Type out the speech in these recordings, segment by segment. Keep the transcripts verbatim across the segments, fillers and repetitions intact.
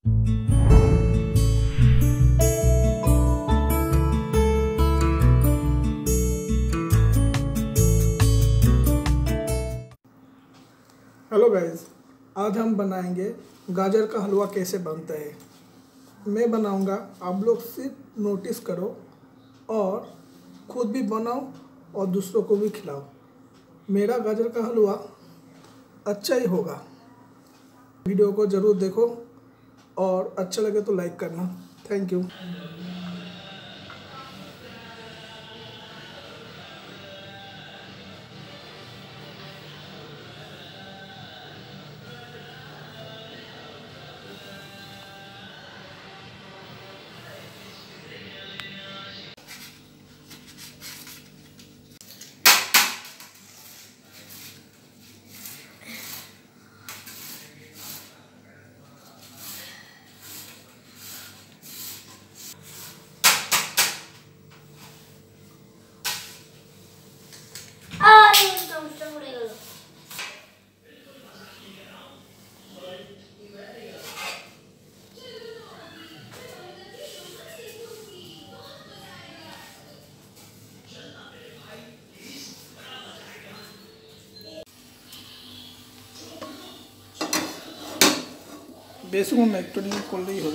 Hello guys, आज हम बनाएंगे गाजर का हलवा कैसे बनता है। मैं बनाऊंगा, आप लोग सिर्फ नोटिस करो और खुद भी बनाओ और दूसरों को भी खिलाओ। मेरा गाजर का हलवा अच्छा ही होगा। वीडियो को ज़रूर देखो और अच्छा लगे तो लाइक करना। Thank you. বেশি কোন একটু নিয়ে করলেই হবে।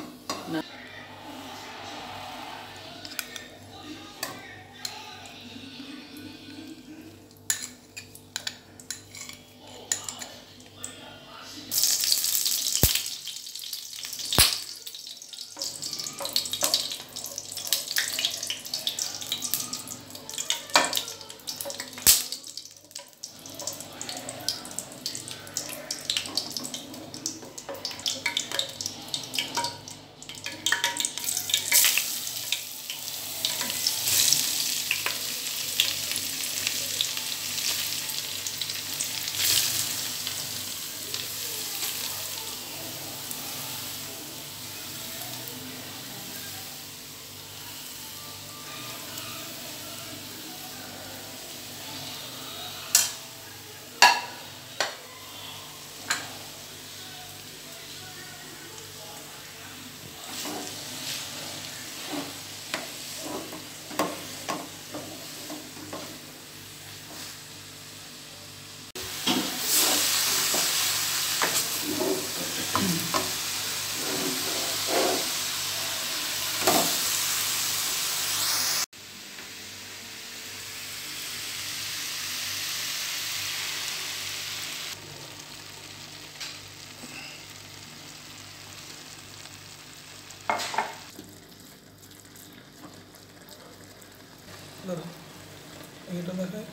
এটা দেখায়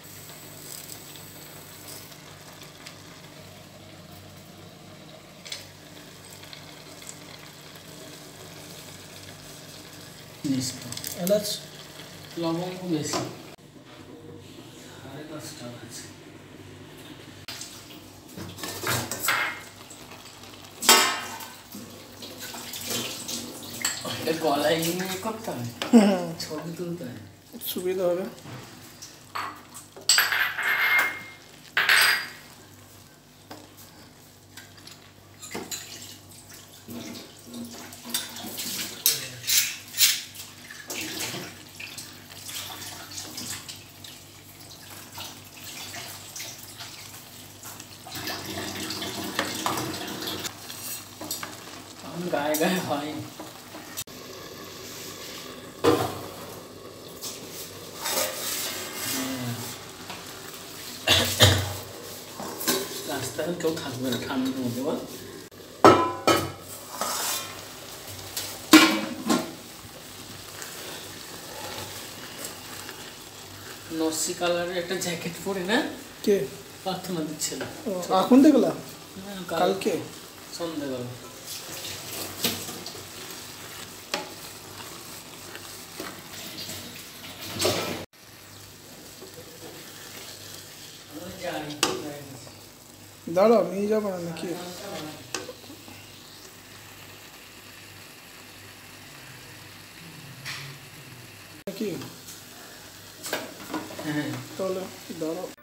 এলাচ লবঙ্গ বেশি সাড়ে দশটা আছে। গলায় নিয়ে করতে হয়, ছবি তুলতে হয়, সুবিধা হবে। গায়ে গায়ে হয়। রাস্তায় কেউ থাকবে না ঠান্ডার মধ্যে, বল নসি কালারের একটা জ্যাকেট পরে না কে প্রার্থনা দিচ্ছিল। এখন দেখলাম কালকে সন্ধ্যাবেলা। দাঁড়াও, নিয়ে যাবো না নাকি? নাকি হ্যাঁ তাহলে দাঁড়াও।